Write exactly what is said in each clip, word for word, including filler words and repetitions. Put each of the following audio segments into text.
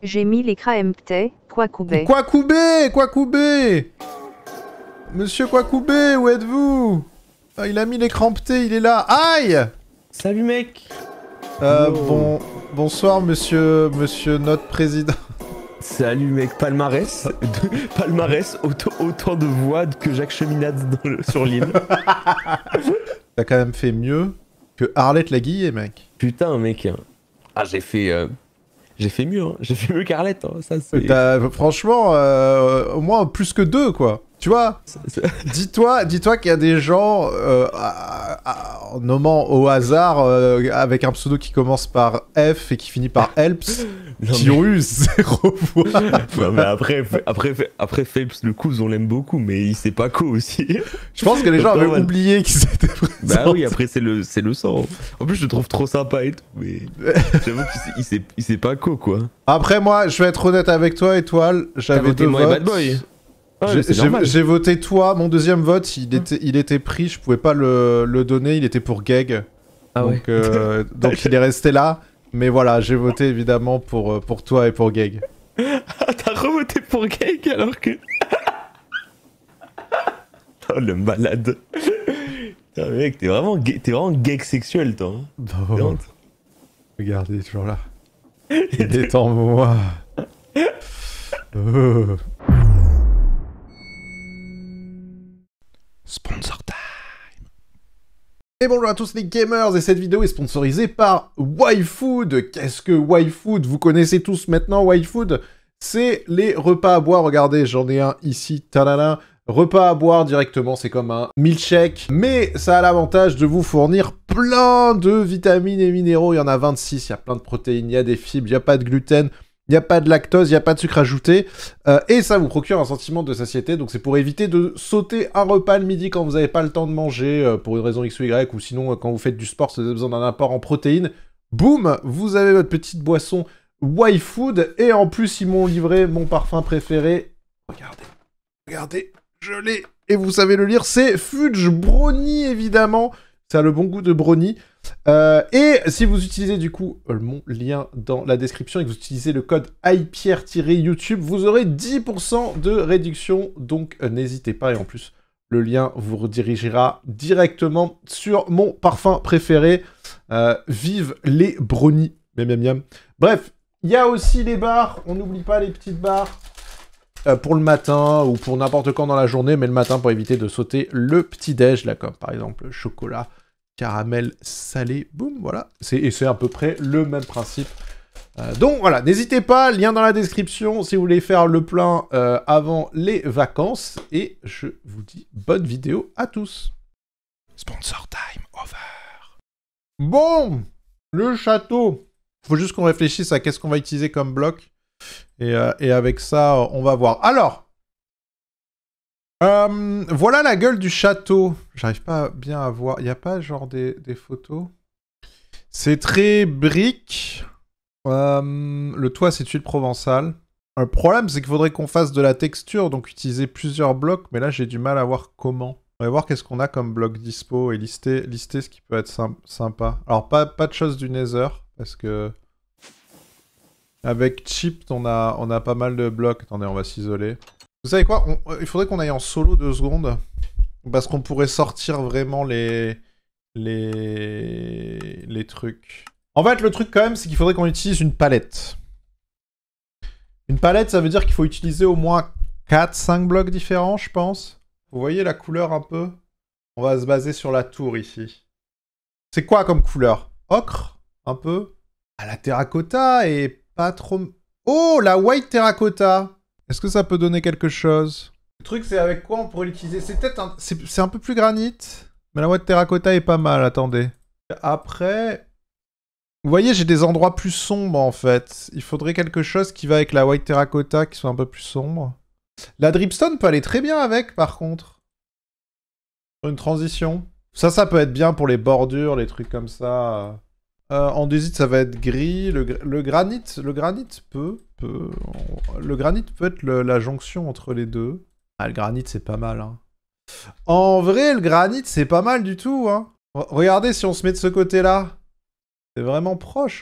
J'ai mis les craemptés, Kwakubé. Kwakubé, Kwakubé. Monsieur Kwakubé, où êtes-vous? Ah, il a mis l'écran P, il est là. Aïe! Salut mec. Euh, Oh. bon, bonsoir monsieur, monsieur notre président. Salut mec, palmarès, de- palmarès, autant, autant de voix que Jacques Cheminade dans le- sur l'île. T'as quand même fait mieux que Arlette Laguillet, mec. Putain mec. Ah j'ai fait... euh, J'ai fait mieux, hein. J'ai fait mieux qu'Arlette, hein. Ça c'est... T'as, franchement, euh, au moins plus que deux, quoi. Tu vois? Dis-toi, dis-toi qu'il y a des gens, euh, à- à- en nommant au hasard, euh, avec un pseudo qui commence par F et qui finit par Helps, Non, qui mais- ont eu zéro voix. Non, mais après, après, après Phelps, le Cous, on l'aime beaucoup, mais il sait pas quoi aussi. Je pense que les gens Pas avaient mal. oublié qu'ils étaient présents. Bah oui, après c'est le, c'est le sang. En plus, je le trouve trop sympa et tout, mais j'avoue qu'il sait, il sait, il sait pas quoi, quoi. Après, moi, je vais être honnête avec toi, Étoile. T'as J'avais voté deux moi et votes. Bad Boy. Ah, J'ai- mais c'est J'ai normal. j'ai voté toi. Mon deuxième vote, il était, il était pris. Je pouvais pas le, le donner. Il était pour Geg. Ah ouais. Donc, euh, donc il est resté là. Mais voilà, j'ai voté évidemment pour, euh, pour toi et pour Geg. Ah, t'as revoté pour Gag alors que... Oh, le malade. Putain, mec, t'es vraiment, gay- t'es vraiment gag sexuel, toi. hein. Bon, Vraiment. regardez, toujours là. Il est en moi. Oh. Sponsor time. Et bonjour à tous les gamers, et cette vidéo est sponsorisée par YFood. Qu'est-ce que YFood? Vous connaissez tous maintenant YFood? C'est les repas à boire, regardez, j'en ai un ici, talala. Repas à boire directement, c'est comme un milkshake, mais ça a l'avantage de vous fournir plein de vitamines et minéraux. Il y en a vingt-six, il y a plein de protéines, il y a des fibres, il n'y a pas de gluten, il n'y a pas de lactose, il n'y a pas de sucre ajouté, euh, et ça vous procure un sentiment de satiété, donc c'est pour éviter de sauter un repas le midi quand vous n'avez pas le temps de manger, euh, pour une raison X ou Y, ou sinon euh, quand vous faites du sport, si vous avez besoin d'un apport en protéines. Boum, vous avez votre petite boisson YFood, et en plus ils m'ont livré mon parfum préféré. Regardez, regardez. Je l'ai, et vous savez le lire, c'est Fudge Brownie, évidemment. Ça a le bon goût de brownie. Euh, et si vous utilisez du coup euh, mon lien dans la description et que vous utilisez le code iPierre-YouTube, vous aurez dix pour cent de réduction. Donc euh, n'hésitez pas, et en plus, le lien vous redirigera directement sur mon parfum préféré. Euh, vive les brownies. Miam, miam, miam. Bref, il y a aussi les barres. On n'oublie pas les petites barres. Euh, pour le matin ou pour n'importe quand dans la journée, mais le matin pour éviter de sauter le petit-déj, là, comme par exemple chocolat, caramel, salé, boum, voilà. Et c'est à peu près le même principe. Euh, donc voilà, n'hésitez pas, lien dans la description si vous voulez faire le plein euh, avant les vacances. Et je vous dis bonne vidéo à tous. Sponsor time over. Bon, le château. Faut juste qu'on réfléchisse à qu'est-ce qu'on va utiliser comme bloc. Et, euh, et avec ça, on va voir. Alors, euh, voilà la gueule du château. J'arrive pas bien à voir. Il n'y a pas genre des, des photos. C'est très brique. Euh, le toit, c'est tuile provençale. Le problème, c'est qu'il faudrait qu'on fasse de la texture, donc utiliser plusieurs blocs. Mais là, j'ai du mal à voir comment. On va voir qu'est-ce qu'on a comme bloc dispo et lister, lister ce qui peut être symp- sympa. Alors, pas, pas de choses du Nether, parce que... Avec Chip, on a, on a pas mal de blocs. Attendez, on va s'isoler. Vous savez quoi? on, Il faudrait qu'on aille en solo deux secondes. Parce qu'on pourrait sortir vraiment les... Les... Les trucs. En fait, le truc quand même, c'est qu'il faudrait qu'on utilise une palette. Une palette, ça veut dire qu'il faut utiliser au moins quatre cinq blocs différents, je pense. Vous voyez la couleur un peu? On va se baser sur la tour ici. C'est quoi comme couleur? Ocre? Un peu? Ah, la terracotta et... Pas trop... Oh, la white terracotta. Est-ce que ça peut donner quelque chose? Le truc, c'est avec quoi on pourrait l'utiliser? C'est peut-être un... C'est un peu plus granit. Mais la white terracotta est pas mal, attendez. Après... Vous voyez, j'ai des endroits plus sombres, en fait. Il faudrait quelque chose qui va avec la white terracotta, qui soit un peu plus sombre. La dripstone peut aller très bien avec, par contre. Sur une transition. Ça, ça peut être bien pour les bordures, les trucs comme ça... Euh, andésite, ça va être gris. Le, gr le granit, le granit peut, peut... Le granit peut être le, la jonction entre les deux. Ah, le granit, c'est pas mal, hein. En vrai, le granit, c'est pas mal du tout, hein. Re regardez si on se met de ce côté-là. C'est vraiment proche, hein.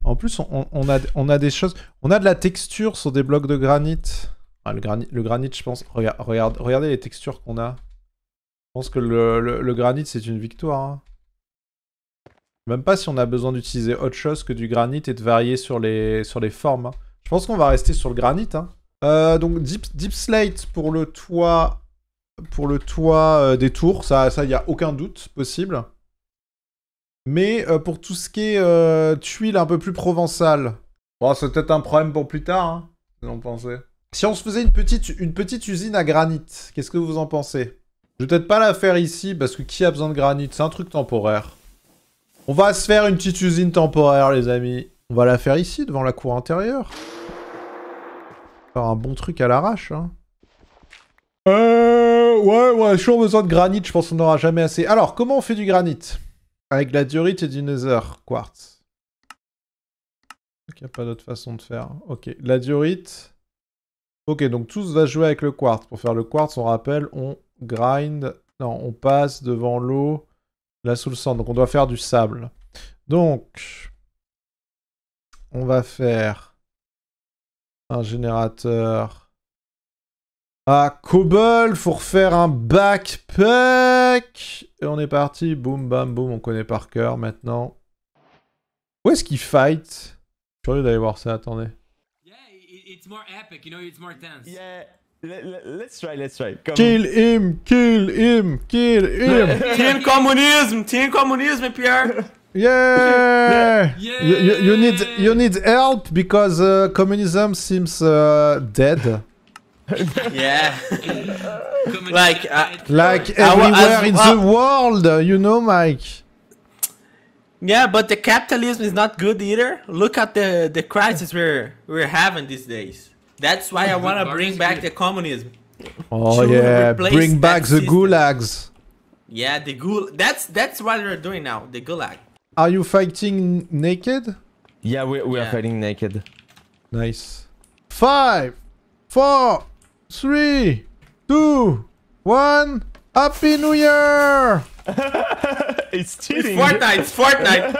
En plus, on, on, a, on a des choses... On a de la texture sur des blocs de granit. Ah, le, granit le granit, je pense... Regarde, regarde, regardez les textures qu'on a. Je pense que le, le, le granit, c'est une victoire. Hein. Même pas si on a besoin d'utiliser autre chose que du granit et de varier sur les, sur les formes. Hein. Je pense qu'on va rester sur le granit. Hein. Euh, donc, deep, deep slate pour le toit... Pour le toit euh, des tours, ça, ça, y a aucun doute possible. Mais euh, pour tout ce qui est euh, tuiles un peu plus provençales, bon, c'est peut-être un problème pour plus tard, hein, si on pensait. Si on se faisait une petite, une petite usine à granit, qu'est-ce que vous en pensez? Je vais peut-être pas la faire ici, parce que qui a besoin de granit? C'est un truc temporaire. On va se faire une petite usine temporaire, les amis. On va la faire ici, devant la cour intérieure. Faire un bon truc à l'arrache, hein. Euh... Ouais, ouais, j'ai toujours besoin de granit, je pense qu'on n'aura jamais assez. Alors, comment on fait du granit? Avec de la diorite et du nether quartz. Il n'y a pas d'autre façon de faire. Ok, la diorite. Ok, donc tout va jouer avec le quartz. Pour faire le quartz, on rappelle, on grind. Non, on passe devant l'eau, là sous le sang. Donc on doit faire du sable. Donc, on va faire un générateur. Ah, cobble, faut refaire un backpack. Et on est parti, boum, bam, boum, on connaît par cœur maintenant. Où est-ce qu'il fight? Je suis curieux d'aller voir ça, attendez. Yeah, it's more epic, you know, it's more tense. Yeah, let's try, let's try. Come Kill him, kill him, kill him. Team communisme, team communisme, Pierre. Yeah! Yeah! You, you, you need you need help because uh, communism seems uh, dead. Yeah. Like, uh, Like I wa- everywhere as- in uh, the world, you know, Mike. yeah, but the capitalism is not good either. Look at the the crisis we're we're having these days. That's why I want to bring back the communism. Oh To yeah, replace bring back that the system. gulags. Yeah, the gul. That's that's what we're doing now. The gulag. Are you fighting naked? Yeah, we, we Yeah. are fighting naked. Nice. Five, four, three, two, one. Happy New Year! It's It's cheating. Fortnite. It's Fortnite.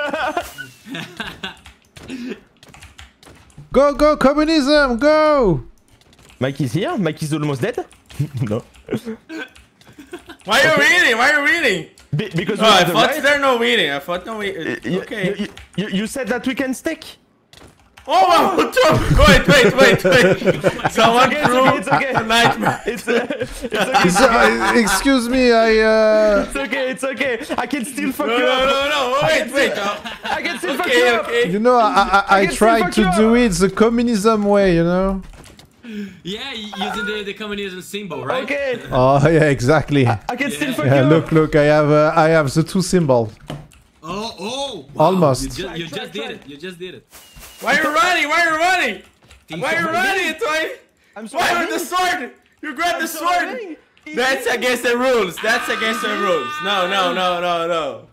Go, go, communism, go! Mike is here? Mike is almost dead? No. Why are you reading? Why are you reading? Be because Oh, we I have the thought right? there no reading. I thought no. Re- You- okay. You, you, you said that we can stick. Oh, wow. wait, wait, wait, wait. Someone okay, threw it's okay, it's okay. a nightmare. It's, uh, it's okay. So, uh, excuse me, I uh... It's okay, it's okay. I can still fuck No, you no, up. no, no. Wait, wait. I can still fuck you Okay, up. okay. You know, I, I, I I can still tried fuck to you do it the communism way, you know? Yeah, using the, the communism symbol, right? Okay. Oh, yeah, exactly. I can still fuck Yeah, you look, up. look, I have uh, I have the two symbols. Oh, oh! Wow, Almost. You just, you Try, just try, did try. it. You just did it. Why are you running? Why are you running? Think Why are you so. running, Toy? I'm Why with the sword? You grabbed the sword. That's against the rules. That's against the rules. No, no, no, no, no.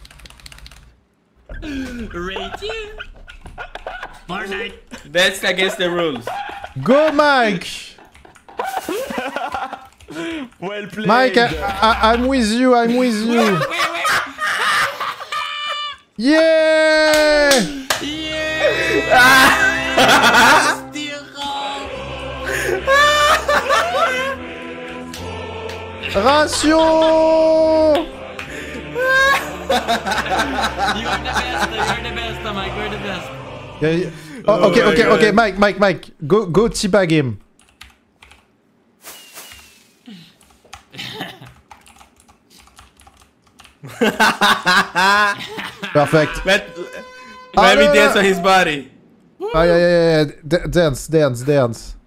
Rate you. Fortnite. That's against the rules. Go, Mike! Well played. Mike, I, I, I'm with you, I'm with you. Wait, wait. Yeah! Ratio! You're the best. You're the best, Mike. You're the best. Yeah, yeah. Oh, okay, my okay, God. okay, Mike, Mike, Mike, go, go teabag him. Perfect. Let, Oh, let me no, dance no. on his body. Oh, yeah, yeah, yeah, yeah. D dance, dance, dance.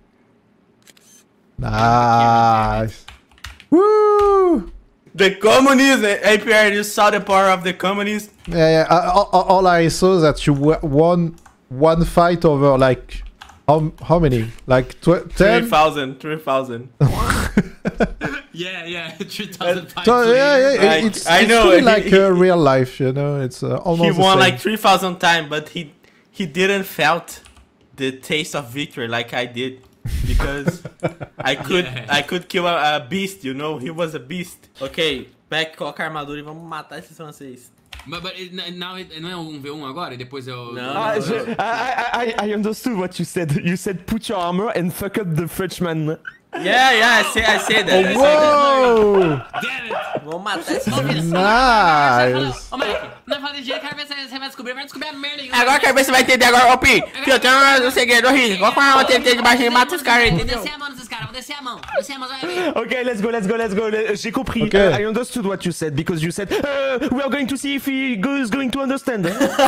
Nice. Woo! The communism. A P R, you saw the power of the communists? Yeah, yeah. Uh, all, all- all I saw is that you w- won one fight over like how how many? Like tw- three ten. thousand. three thousand. Yeah, yeah. three thousand times. So yeah, yeah. Like, it- it's I it's know, really he- like he- uh, real life, you know. It's uh, almost. He the won same. like three thousand times, but he he didn't felt the taste of victory like I did. Because I could Yeah. I could kill a, a beast, you know? He was a beast. Ok, Beck, coloca a armadura e vamos matar esses franceses. But, but it, now it, não é um v um agora e depois eu... Não, Ah, não, je, não. I, I, I understood what you said. You said put your armor and fuck up the Frenchman. Yeah, yeah, I say, I say that. I say that. Wow! Damn it! Vou matar esse Nice! Ô, Mike, não fala de jeito, cara, você vai descobrir, vai descobrir a merda aí. Agora quero ver se você vai entender agora, ô Pi. Fio, eu tenho um segredo horrível. Vou com a T T de baixo e mata os caras, Vou entendeu? descer a mão nesses caras, vou descer a mão, vou descer a mão, vai ver. Okay, let's go, let's go, let's go. Le- J'ai compris. Okay. Uh, I understood what you said because you said uh, we are going to see if he is going to understand.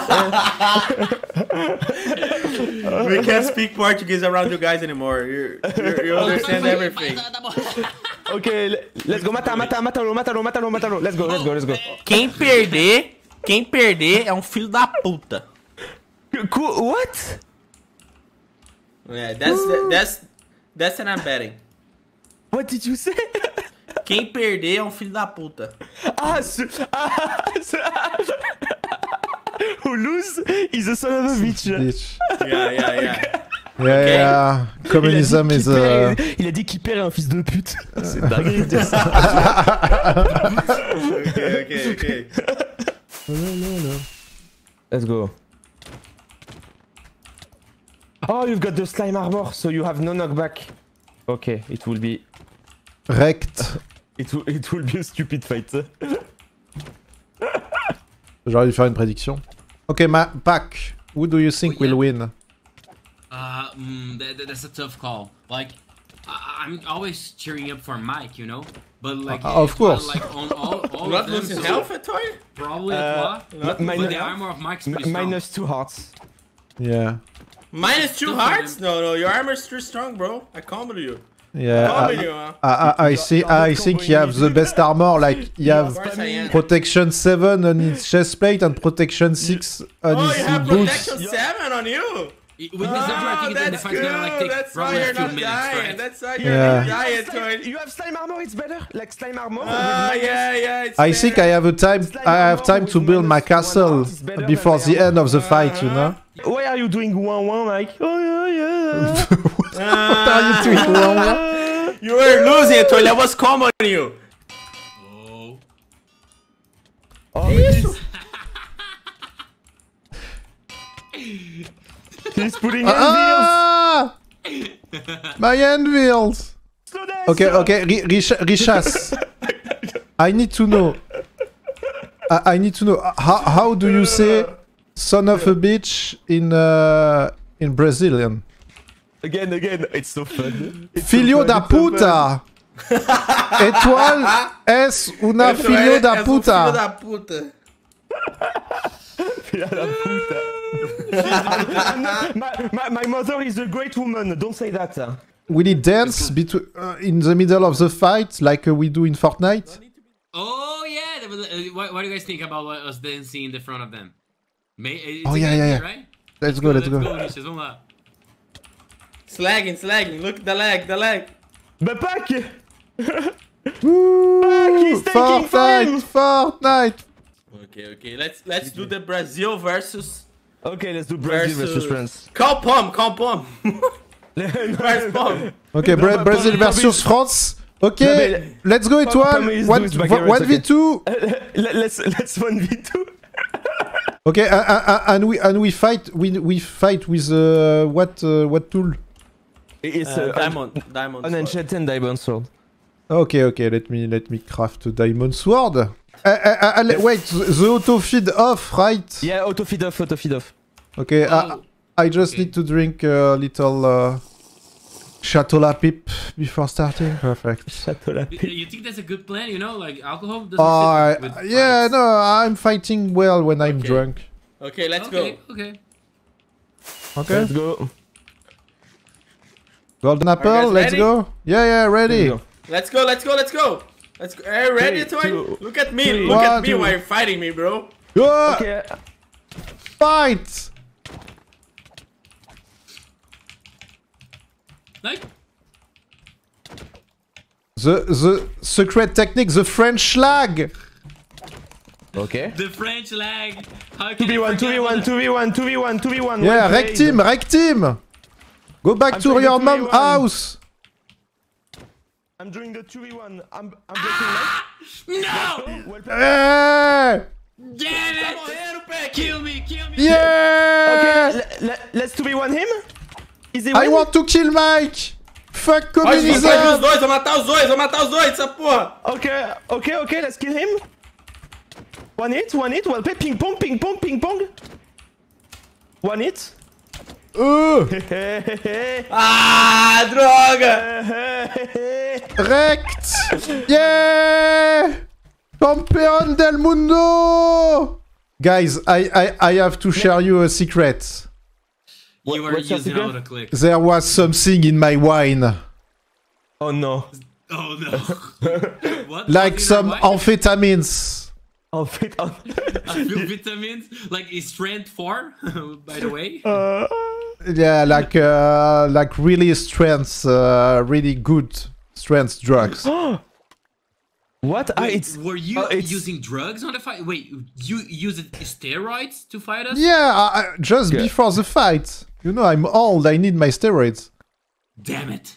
We can't speak Portuguese around you guys anymore. You you understand everything. Tá bom. Okay, le- let's go. Mata, mata, matalo, matalo, matalo, matalo. Let's go, let's go, let's go. Quem perder, quem perder é um filho da puta. Cool. What? Yeah, that's the, that's that's what I'm betting. What did you say? Quem perder é um filho da puta. Ah, ce, ah, ce, who lose is a son of a bitch. Bitch. Yeah, yeah, yeah. Yeah, yeah. Communism il a dit is qu'il perd- uh... il a dit qu'il perd un fils de pute. C'est dingue de dire ça. Okay, okay, okay. Let's go. Oh, you've got the slime armor, so you have no knockback. Okay, it will be Rect. it will, it will be a stupid fight. J'aurais dû faire une prédiction. Ok, ma Pac, who do you think Oh, yeah. will win? Uh, mm, that, that- that's a tough call. Like, I, I'm always cheering up for Mike, you know? But like, Uh, of if I, course. like on all, all Not of them, losing so health at all? probably Uh, uh, not but minus- the armor of Mike's M- pretty strong. minus two hearts. Yeah. Minus two Still hearts? for No, no, your armor's too strong, bro. I comboed you. Yeah. Comboed I, you, huh? I, I, I, see, I think you have the best armor, like you Of have course I am. protection seven on his chest plate and protection six on Oh, his you have boots. protection seven on you. With this, I Oh, think that the that's fight's gonna like good. take That's why probably a you're few not minutes, dying. right? That's why you're Yeah. not dying, Toy. You have slime armor, it's better. Like slime armor. Ah, yeah, yeah. It's I think I have a time. I have time to build my castle before the end of the fight. You know. Why are you doing one one like? Oh yeah yeah. What are you doing, Wamba? You were losing, Toy. I was comboing you. Oh. Oh, he's, he's putting Ah! My anvils! anvils. Okay, okay, Ri- Rich- Richas. I need to know. I, I need to know. uh, How, how do you say son of a bitch in uh, in Brazilian? Again, again, it's so fun. It's Filho so fun, da it's so fun. puta! Étoile es una Eso filho es- da es un puta! Filho da puta. Filho da puta. my, my, my mother is a great woman. Don't say that. Will he dance between uh, in the middle of the fight like uh, we do in Fortnite? Oh yeah. that was- uh, What, what do you guys think about us dancing in the front of them? May, it's Oh, a yeah, good yeah, idea, yeah. Right? Let's go, let's go. Richas, vamos lá. Slagging, slagging. Look, the leg, the leg. But Pac! Woo! he's taking Fortnite! Fortnite! Okay, okay. Let's let's do the Brazil versus Okay, let's do Brazil versus France. Call Pom, call Pom. Where's Pom? Okay, Bra- but- Brazil but- versus France. Okay, No, but- let's go, Pom- Pom Étoile. is One, doing his back one it's v two. Let- let's let's one v two. Okay, uh, uh, uh, and we and we fight. We we fight with uh, what uh, what tool? It's Uh, uh, diamond, diamond. an enchanted diamond sword. Okay, okay. Let me let me craft a diamond sword. Uh, uh, uh, uh, le- wait, the, the auto feed off, right? Yeah, auto feed off, auto feed off. Okay, uh, Oh, I just okay. need to drink a little uh, Chateau La Pipe before starting. Perfect. Chateau la You- paix. You think that's a good plan? You know, like alcohol doesn't Uh, fit with, with yeah, fights. no, I'm fighting well when I'm Okay. drunk. Okay, let's Okay, go. okay. Okay. Let's go. Golden Are apple, you guys let's ready? go. Yeah, yeah, ready. Let's go. Let's go, let's go, let's go. Let's go. Are you ready, Three, Toy? two, Look at me, three, look one, at me two. while you're fighting me, bro. Go! Okay. Fight! Like, The the secret technique, the French schlag. Okay. the French lag. How two can v you one, two forget v one, about two v one, two v one, two v one. Yeah, well rec played. team, rec team. Go back I'm to trying your to mom do one. house. I'm doing the two v one. I'm, I'm breaking light. that? No! Well played. Hey! Damn it! Kill me, kill me! Yeah! Okay, le- le- let's two v one him. Easy I win. want to kill Mike! Fuck Vai, vai os communism! dois, vou matar os dois, vou matar os dois, essa porra! Okay, okay, okay, let's kill him. One hit, one hit, well play, ping pong, ping pong, ping pong. One hit. Euh! Ah, droga! Rect! Yeah! Campeón del mundo! Guys, I, I, I have to share you a secret. You What- are what's your using secret? auto click. There was something in my wine. Oh no. Oh no. What? Like What's in some your wine? amphetamines. En fait, oh. A few vitamins, like is strength four, by the way. Uh, Yeah, like uh, like really strength, uh, really good strength drugs. what? Ah, Wait, it's were you oh, it's- using drugs on the fight? Wait, you used steroids to fight us? Yeah, I, I- just Yeah. before the fight. You know, I'm old. I need my steroids. Damn it.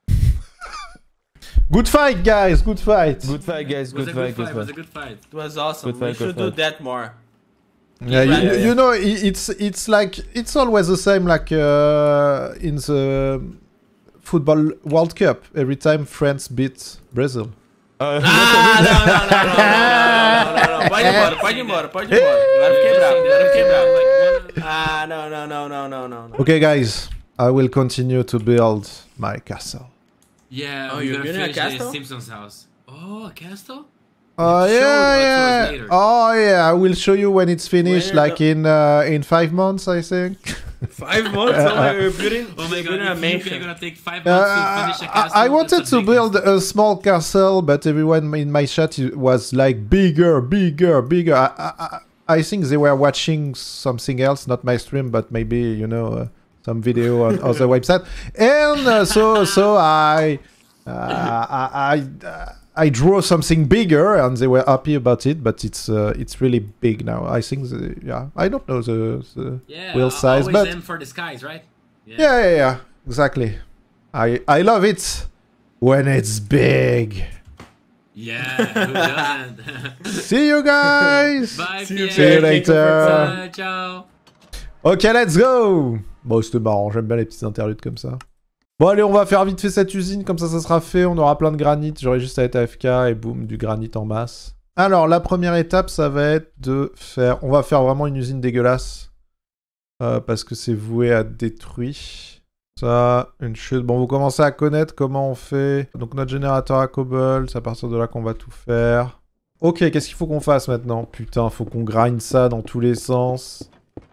Good fight, guys. Good fight. good fight, guys. It was Good a good fight, good fight. It was a fight. good fight. It was awesome. Good We fight, should good do fight. that more. Yeah, you, Yeah, you- yeah. you know, i- it's it's like it's always the same. Like uh, in the football World Cup, every time France beat Brazil. Uh, Ah, não, não, não, não, não, não, não, não. Pode ir embora, pode ir embora, pode ir embora. Agora fiquei bravo, agora fiquei bravo. Like, one- Ah, não, não, não, não, não, não, não. Okay, guys, I will continue to build my castle. Yeah, Oh, we're you're gonna building a finish the castle? Simpsons house. Oh, a castle? Oh Show yeah, what was yeah. later. Oh yeah, I will show you when it's finished. Where like the- in uh, in five months, I think. Five months, oh my, we're building, Oh my we're god, building a if you're mansion. gonna take five Uh, months to finish a I, castle, I that's wanted a to big build castle. a small castle, but everyone in my chat i- was like bigger, bigger, bigger. I, I, I I think they were watching something else, not my stream, but maybe you know uh, some video on other website. And uh, so so I uh, I I, uh, I draw something bigger, and they were happy about it. But it's uh, it's really big now. I think the, yeah, I don't know the, the Yeah, wheel al- size, always but aim for the skies, right? yeah, yeah, yeah, exactly. I I love it when it's big. Yeah, who doesn't? See you guys. Bye, See you, Pierre. See you Thank you for later. Bye, ciao. Ok, let's go. Bon, c'était marrant. J'aime bien les petites interludes comme ça. Bon, allez, on va faire vite fait cette usine. Comme ça, ça sera fait. On aura plein de granit. J'aurai juste à être A F K et boum, du granit en masse. Alors, la première étape, ça va être de faire... On va faire vraiment une usine dégueulasse. Euh, parce que c'est voué à détruire. Ça, une chute. Bon, vous commencez à connaître comment on fait. Donc, notre générateur à cobble, c'est à partir de là qu'on va tout faire. Ok, qu'est-ce qu'il faut qu'on fasse maintenant? Putain, faut qu'on grind ça dans tous les sens.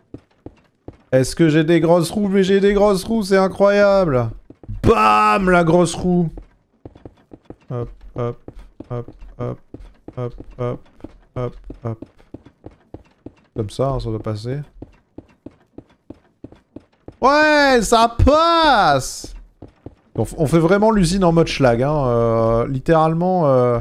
Est-ce que j'ai des grosses roues? Mais j'ai des grosses roues, c'est incroyable. Bam, la grosse roue. Hop, hop, hop, hop, hop, hop, hop, hop. Comme ça, hein, ça doit passer. Ouais, ça passe. On, f- on fait vraiment l'usine en mode schlag, hein. euh, littéralement... Euh...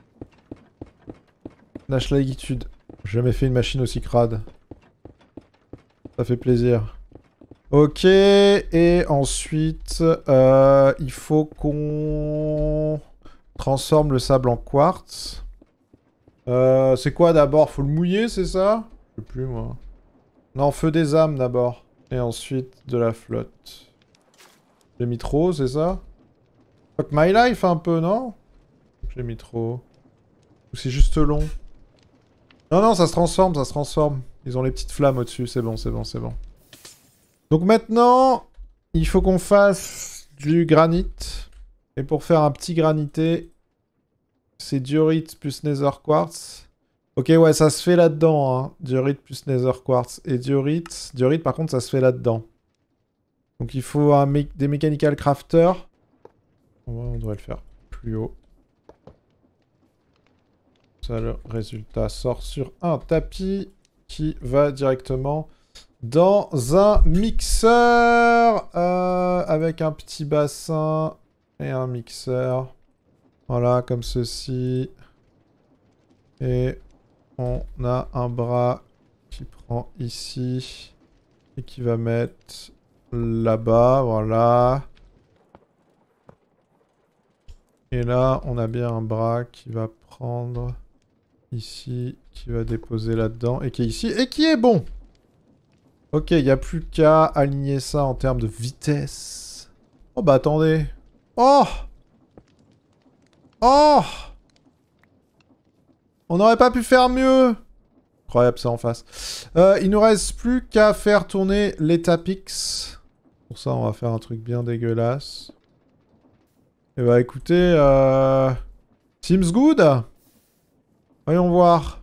La schlagitude. J'ai jamais fait une machine aussi crade. Ça fait plaisir. Ok, et ensuite, euh, il faut qu'on transforme le sable en quartz. Euh, c'est quoi d'abord? Faut le mouiller, c'est ça? Je sais plus, moi. Non, feu des âmes d'abord. Et ensuite, de la flotte. J'ai mis trop, c'est ça? Fuck my life un peu, non? J'ai mis trop. Ou c'est juste long? Non, non, ça se transforme, ça se transforme. Ils ont les petites flammes au-dessus, c'est bon, c'est bon, c'est bon. Donc maintenant, il faut qu'on fasse du granit. Et pour faire un petit granité, c'est diorite plus nether quartz. Ok, ouais, ça se fait là-dedans, hein. Diorite plus nether quartz. Et diorite, diorite par contre, ça se fait là-dedans. Donc il faut un mé des mechanical crafters. On devrait le faire plus haut. Ça, le résultat sort sur un tapis qui va directement dans un mixeur euh, avec un petit bassin et un mixeur. Voilà, comme ceci. Et on a un bras qui prend ici et qui va mettre là-bas, voilà. Et là, on a bien un bras qui va prendre ici, qui va déposer là-dedans, et qui est ici, et qui est bon. Ok, il n'y a plus qu'à aligner ça en termes de vitesse. Oh bah attendez. Oh Oh On n'aurait pas pu faire mieux. Incroyable, c'est en face. Euh, il nous reste plus qu'à faire tourner les Tapix. Pour ça, on va faire un truc bien dégueulasse. Et bah écoutez, euh... seems good. Voyons voir.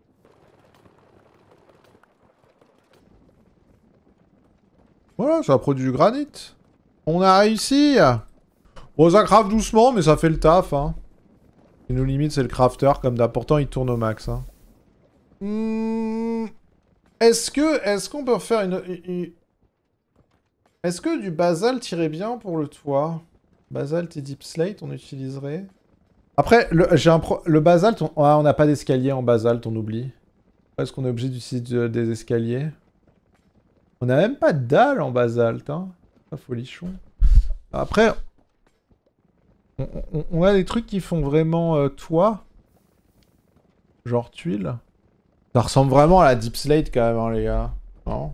Voilà, ça produit du granit. On a réussi. Bon, ça craft doucement, mais ça fait le taf, hein. Ce qui nous limite, c'est le crafter, comme d'hab. Pourtant, il tourne au max, hein. Hmm... Est-ce que... Est-ce qu'on peut faire une... une... Est-ce que du basalte irait bien pour le toit? Basalte et deep slate, on utiliserait. Après, le, j'ai un pro... le basalte, on ah, n'a pas d'escalier en basalte, on oublie. Est-ce qu'on est obligé d'utiliser des escaliers? On n'a même pas de dalle en basalte, hein. Pas folichon. Après, on, on, on a des trucs qui font vraiment euh, toit. Genre tuile. Ça ressemble vraiment à la deep slate quand même, hein, les gars. Non?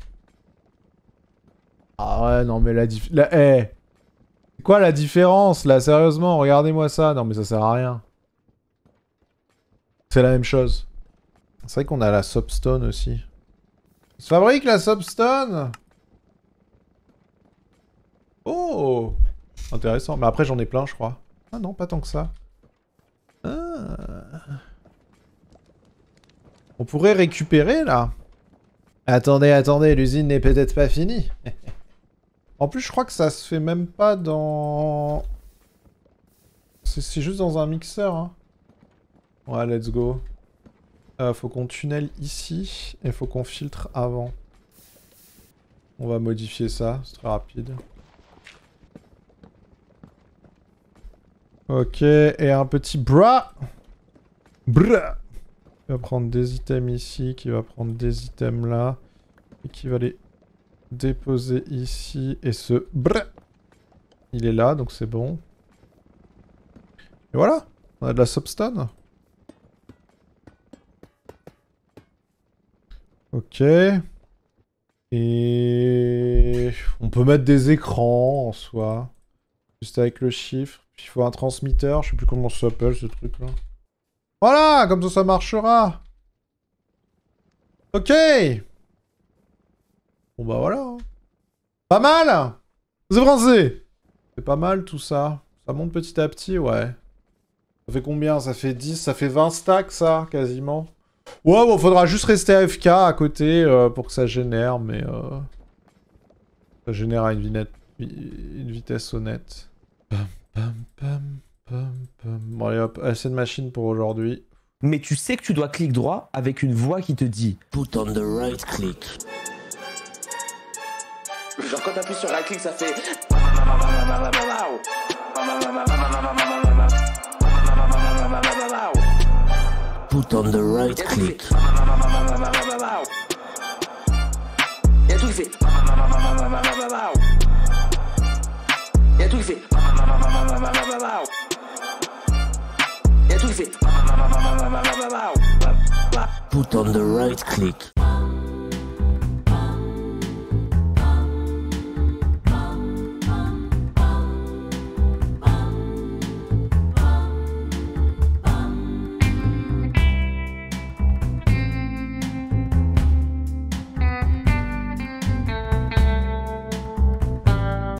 Ah ouais, non mais la diff... La... Hey. C'est quoi la différence, là? Sérieusement, regardez-moi ça. Non mais ça sert à rien. C'est la même chose. C'est vrai qu'on a la soapstone aussi. On se fabrique la soapstone? Oh! Intéressant. Mais après, j'en ai plein, je crois. Ah non, pas tant que ça. Ah. On pourrait récupérer, là. Attendez, attendez, l'usine n'est peut-être pas finie. En plus, je crois que ça se fait même pas dans... C'est juste dans un mixeur, hein. Ouais, let's go. Euh, faut qu'on tunnel ici, et faut qu'on filtre avant. On va modifier ça, c'est très rapide. Ok, et un petit bras. Bras. Qui va prendre des items ici, qui va prendre des items là, et qui va les déposer ici, et ce bras. Il est là, donc c'est bon. Et voilà, on a de la soapstone. Ok. Et... on peut mettre des écrans en soi. Juste avec le chiffre. Puis il faut un transmetteur, je sais plus comment ça s'appelle ce truc là. Voilà, comme ça ça marchera. Ok. Bon bah voilà. Hein. Pas mal. C'est français. C'est pas mal tout ça. Ça monte petit à petit, ouais. Ça fait combien? Ça fait dix, ça fait vingt stacks ça, quasiment. Ouais, bon, faudra juste rester A F K à côté euh, pour que ça génère, mais... Euh... Ça génère à une, vinette, une vitesse honnête. Pam, pam, pam, pam, pam. Bon, allez hop, assez de machines pour aujourd'hui. Mais tu sais que tu dois clic droit avec une voix qui te dit Put on the right click. Genre quand t'appuies sur right click, ça fait... Put on the right click. Y'a tout qui fait. Y'a tout qui fait. Y'a tout qui fait. Put on the right click.